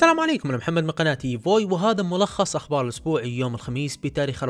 السلام عليكم، انا محمد من قناة ايفوي، وهذا ملخص اخبار الاسبوع يوم الخميس بتاريخ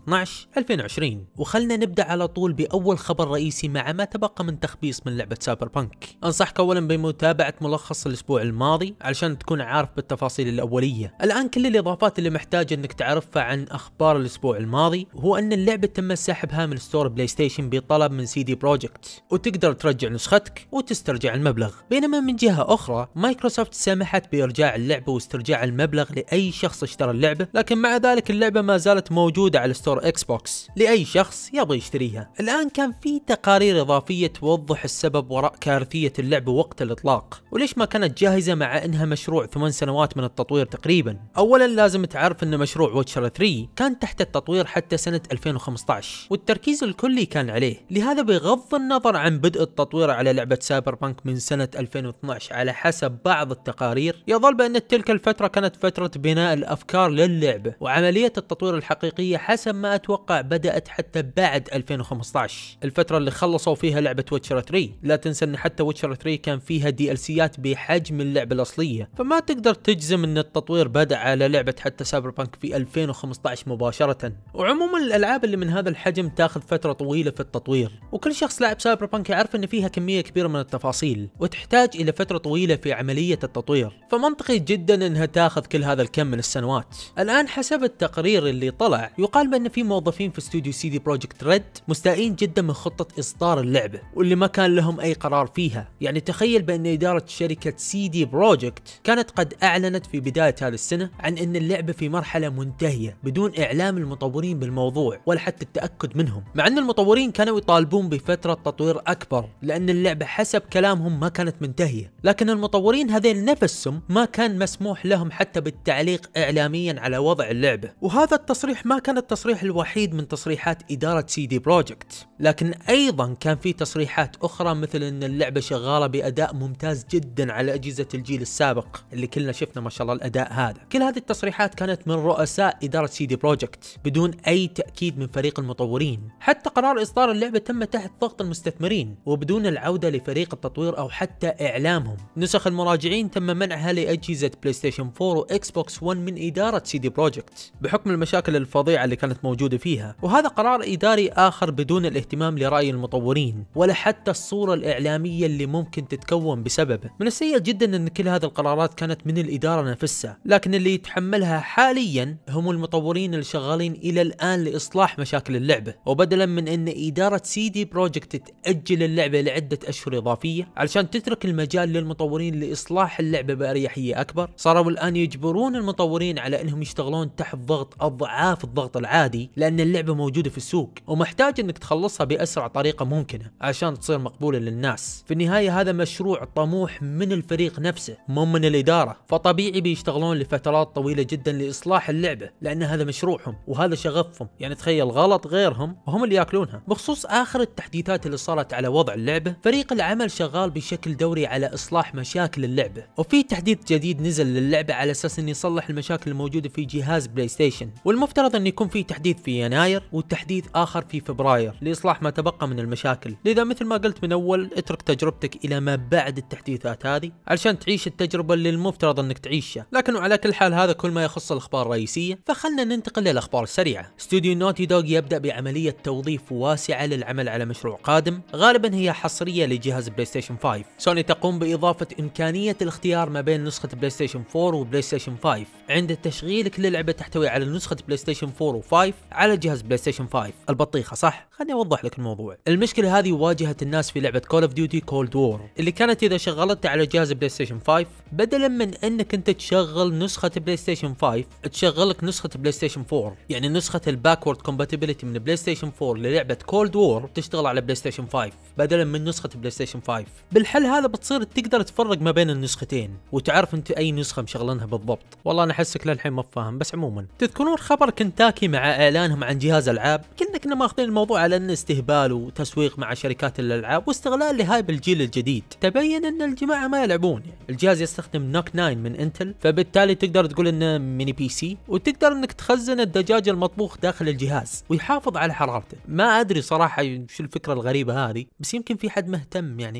24/12/2020. وخلنا نبدا على طول باول خبر رئيسي مع ما تبقى من تخبيص من لعبة سايبر بانك. انصحك اولا بمتابعة ملخص الاسبوع الماضي علشان تكون عارف بالتفاصيل الاولية. الان كل الاضافات اللي محتاج انك تعرفها عن اخبار الاسبوع الماضي هو ان اللعبة تم سحبها من ستور بلاي ستيشن بطلب من CD Projekt، وتقدر ترجع نسختك وتسترجع المبلغ. بينما من جهة اخرى مايكروسوفت سمحت بارجاع اللعبة واسترجاع المبلغ لأي شخص اشترى اللعبة، لكن مع ذلك اللعبة ما زالت موجودة على ستور اكس بوكس لأي شخص يبغى يشتريها. الآن كان في تقارير إضافية توضح السبب وراء كارثية اللعبة وقت الإطلاق، وليش ما كانت جاهزة مع أنها مشروع 8 سنوات من التطوير تقريبا. أولا لازم تعرف أن مشروع ويتشر 3 كان تحت التطوير حتى سنة 2015، والتركيز الكلي كان عليه. لهذا بغض النظر عن بدء التطوير على لعبة سايبر بانك من سنة 2012 على حسب بعض التقارير، يظل بأن تلك الفترة كانت فترة بناء الأفكار للعبة، وعملية التطوير الحقيقية حسب ما أتوقع بدأت حتى بعد 2015، الفترة اللي خلصوا فيها لعبة ويتشر 3. لا تنسى أن حتى ويتشر 3 كان فيها DLCات بحجم اللعبة الأصلية، فما تقدر تجزم أن التطوير بدأ على لعبة حتى سايبر بانك في 2015 مباشرة. وعموما الألعاب اللي من هذا الحجم تاخذ فترة طويلة في التطوير، وكل شخص لاعب سايبر بانك يعرف أن فيها كمية كبيرة من التفاصيل وتحتاج إلى فترة طويلة في عملية التطوير، فمنطقي جدا انها تاخذ كل هذا الكم من السنوات. الان حسب التقرير اللي طلع يقال بان في موظفين في استوديو CD Projekt Red مستائين جدا من خطة اصدار اللعبة، واللي ما كان لهم اي قرار فيها. يعني تخيل بان ادارة شركة CD Projekt كانت قد اعلنت في بداية هذه السنة عن ان اللعبة في مرحلة منتهية بدون اعلام المطورين بالموضوع ولا حتى التأكد منهم، مع ان المطورين كانوا يطالبون بفترة تطوير اكبر لان اللعبة حسب كلامهم ما كانت منتهية. لكن المطورين هذيل نفسهم ما كان مسموح لهم حتى بالتعليق اعلاميا على وضع اللعبة، وهذا التصريح ما كان التصريح الوحيد من تصريحات ادارة CD Projekt، لكن ايضا كان في تصريحات اخرى مثل ان اللعبة شغالة باداء ممتاز جدا على اجهزة الجيل السابق اللي كلنا شفنا ما شاء الله الاداء هذا. كل هذه التصريحات كانت من رؤساء ادارة CD Projekt بدون اي تأكيد من فريق المطورين. حتى قرار اصدار اللعبة تم تحت ضغط المستثمرين وبدون العودة لفريق التطوير او حتى اعلامهم. نسخ المراجعين تم منعها لأجهزة بلاي ستيشن 4 وإكس بوكس 1 من إدارة CD Projekt بحكم المشاكل الفظيعة اللي كانت موجودة فيها، وهذا قرار إداري آخر بدون الاهتمام لرأي المطورين ولا حتى الصورة الإعلامية اللي ممكن تتكون بسببه. من السيء جدا أن كل هذه القرارات كانت من الإدارة نفسها، لكن اللي يتحملها حاليا هم المطورين اللي شغالين إلى الآن لإصلاح مشاكل اللعبة. وبدلا من أن إدارة CD Projekt تأجل اللعبة لعدة أشهر إضافية علشان تترك المجال للمطورين لإصلاح اللعبة بأريحية أكبر، صاروا الآن يجبرون المطورين على أنهم يشتغلون تحت ضغط أضعاف الضغط العادي، لأن اللعبة موجودة في السوق ومحتاج أنك تخلصها بأسرع طريقة ممكنة عشان تصير مقبولة للناس. في النهاية هذا مشروع طموح من الفريق نفسه مو من الإدارة، فطبيعي بيشتغلون لفترات طويلة جدا لإصلاح اللعبة لأن هذا مشروعهم وهذا شغفهم. يعني تخيل غلط غيرهم وهم اللي ياكلونها. بخصوص آخر التحديثات اللي صارت على وضع اللعبة، فريق العمل شغال بشكل دوري على إصلاح مشاكل اللعبة، وفي تحديث جديد نزل للعبة على اساس انه يصلح المشاكل الموجودة في جهاز بلاي ستيشن، والمفترض ان يكون في تحديث في يناير وتحديث اخر في فبراير لاصلاح ما تبقى من المشاكل. لذا مثل ما قلت من اول، اترك تجربتك الى ما بعد التحديثات هذه علشان تعيش التجربة اللي المفترض انك تعيشها. لكن على كل حال هذا كل ما يخص الاخبار الرئيسية، فخلنا ننتقل للاخبار السريعة. استوديو نوتي دوغ يبدأ بعملية توظيف واسعة للعمل على مشروع قادم، غالبا هي حصرية لجهاز بلاي ستيشن 5. سوني تقوم بإضافة إمكانية الاختيار ما بين نسخة بلاي ستيشن 4 وبلاي ستيشن 5 عند تشغيلك للعبة تحتوي على نسخة بلاي ستيشن 4 و5 على جهاز بلاي ستيشن 5. البطيخة صح؟ خليني أوضح لك الموضوع. المشكلة هذه واجهت الناس في لعبة كول اوف ديوتي كولد وور، اللي كانت إذا شغلتها على جهاز بلاي ستيشن 5 بدلا من أنك أنت تشغل نسخة بلاي ستيشن 5 تشغلك نسخة بلاي ستيشن 4، يعني نسخة الباكورد كومباتيبلتي من بلاي ستيشن 4 للعبة كولد وور تشتغل على بلاي ستيشن 5 بدلا من نسخة بلاي ستيشن 5. بالحل هذا بتصير تقدر تفرق ما بين النسختين وتعرف انت اي نسخة مشغلنها بالضبط. والله انا احسك للحين ما فاهم، بس عموما تذكرون خبر كنتاكي مع اعلانهم عن جهاز العاب؟ كنا ماخذين الموضوع على انه استهبال وتسويق مع شركات الالعاب واستغلال لهايب الجيل الجديد. تبين ان الجماعة ما يلعبون. الجهاز يستخدم نوك 9 من انتل، فبالتالي تقدر تقول انه ميني بي سي، وتقدر انك تخزن الدجاج المطبوخ داخل الجهاز ويحافظ على حرارته. ما ادري صراحة شو الفكرة الغريبة هذه، بس يمكن في حد مهتم يعني.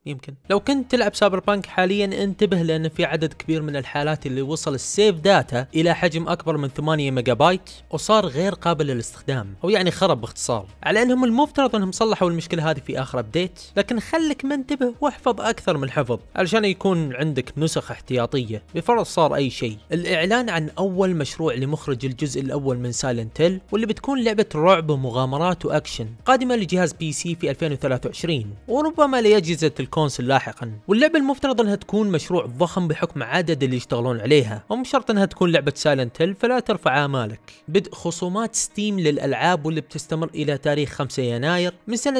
يمكن. لو كنت تلعب سايبر بانك حاليا انتبه، لان في عدد كبير من الحالات اللي وصل السيف داتا الى حجم اكبر من 8 ميجا بايت وصار غير قابل للاستخدام، او يعني خرب باختصار، على انهم المفترض انهم صلحوا المشكله هذه في اخر ابديت، لكن خليك منتبه واحفظ اكثر من حفظ علشان يكون عندك نسخ احتياطيه بفرض صار اي شيء. الاعلان عن اول مشروع لمخرج الجزء الاول من سايلنت هيل، واللي بتكون لعبه رعب ومغامرات واكشن قادمه لجهاز بي سي في 2023 وربما لاجهزه الكونسول لاحقا. واللعبه المفترض انها تكون مشروع ضخم بحكم عدد اللي يشتغلون عليها، ومو شرط انها تكون لعبه سايلنت هيل، فلا ترفع آمالك. بدء خصومات ستيم للالعاب واللي بتستمر الى تاريخ 5 يناير من سنه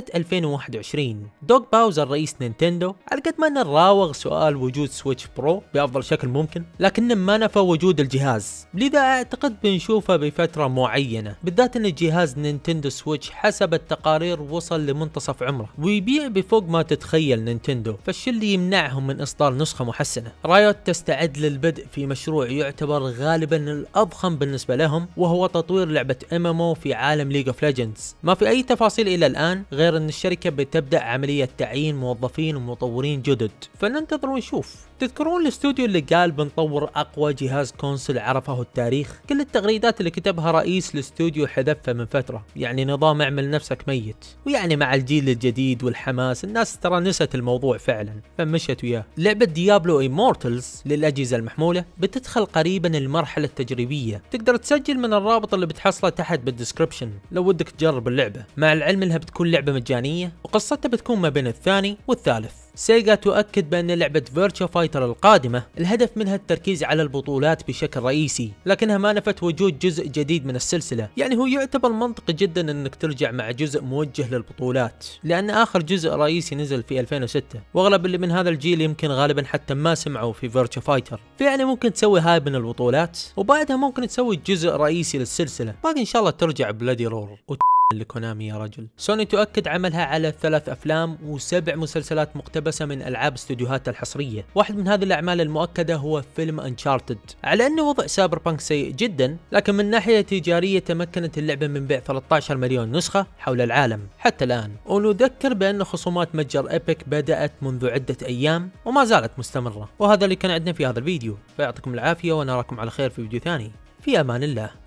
2021. دوغ باوزر رئيس نينتندو على قد ما انه راوغ سؤال وجود سويتش برو بافضل شكل ممكن، لكنه ما نفى وجود الجهاز، لذا اعتقد بنشوفه بفتره معينه، بالذات ان جهاز نينتندو سويتش حسب التقارير وصل لمنتصف عمره ويبيع بفوق ما تتخيل نينتندو، فالشي اللي يمنعهم من اصدار نسخه محسنه. رايوت تستعد للبدء في مشروع يعتبر غالبا الاضخم بالنسبه لهم، وهو تطوير لعبه MMO في عالم ليج اوف ليجندز. ما في اي تفاصيل الى الان غير ان الشركه بتبدا عمليه تعيين موظفين ومطورين جدد، فننتظر ونشوف. تذكرون الاستوديو اللي قال بنطور اقوى جهاز كونسول عرفه التاريخ؟ كل التغريدات اللي كتبها رئيس الاستوديو حذفها من فتره، يعني نظام اعمل نفسك ميت، ويعني مع الجيل الجديد والحماس الناس ترى نست الموضوع فعلا فمشت وياه. لعبه ديابلو ايمورتلز للاجهزه المحموله بتدخل قريبا المرحله التجريبيه، تقدر تسجل من الرابط اللي بتحصله تحت بالدسكربشن لو ودك تجرب اللعبه، مع العلم انها بتكون لعبه مجانيه وقصتها بتكون ما بين الثاني والثالث. سيجا تؤكد بأن لعبة فيرتشا فايتر القادمة الهدف منها التركيز على البطولات بشكل رئيسي، لكنها ما نفت وجود جزء جديد من السلسلة، يعني هو يعتبر منطقي جدا انك ترجع مع جزء موجه للبطولات، لأن آخر جزء رئيسي نزل في 2006 واغلب اللي من هذا الجيل يمكن غالبا حتى ما سمعوا في فيرتشا فايتر، فيعني ممكن تسوي هاي من البطولات وبعدها ممكن تسوي جزء رئيسي للسلسلة، باقي ان شاء الله ترجع بلادي رور لكونامي يا رجل. سوني تؤكد عملها على 3 أفلام و7 مسلسلات مقتبسة من ألعاب استوديوهاتها الحصرية. واحد من هذه الأعمال المؤكدة هو فيلم انشارتد، على أنه وضع سايبر بانك سيء جدا، لكن من ناحية تجارية تمكنت اللعبة من بيع 13 مليون نسخة حول العالم حتى الآن. ونذكر بأن خصومات متجر ايبك بدأت منذ عدة أيام وما زالت مستمرة. وهذا اللي كان عندنا في هذا الفيديو، فيعطيكم العافية ونراكم على خير في فيديو ثاني. في أمان الله.